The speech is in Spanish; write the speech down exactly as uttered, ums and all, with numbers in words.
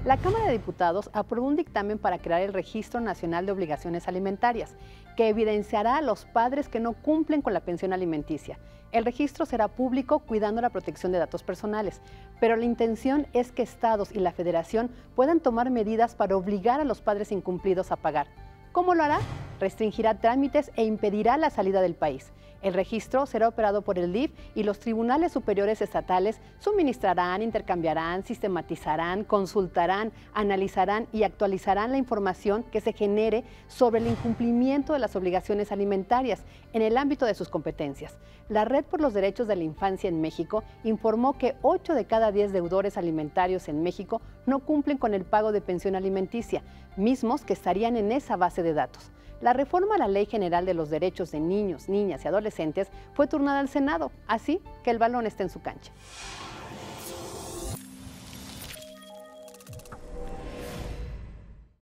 La Cámara de Diputados aprobó un dictamen para crear el Registro Nacional de Obligaciones Alimentarias, que evidenciará a los padres que no cumplen con la pensión alimenticia. El registro será público, cuidando la protección de datos personales, pero la intención es que estados y la federación puedan tomar medidas para obligar a los padres incumplidos a pagar. ¿Cómo lo hará? Restringirá trámites e impedirá la salida del país. El registro será operado por el D I F y los tribunales superiores estatales suministrarán, intercambiarán, sistematizarán, consultarán, analizarán y actualizarán la información que se genere sobre el incumplimiento de las obligaciones alimentarias en el ámbito de sus competencias. La Red por los Derechos de la Infancia en México informó que ocho de cada diez deudores alimentarios en México no cumplen con el pago de pensión alimenticia, mismos que estarían en esa base de datos. La reforma a la Ley General de los Derechos de Niños, Niñas y Adolescentes fue turnada al Senado, así que el balón está en su cancha.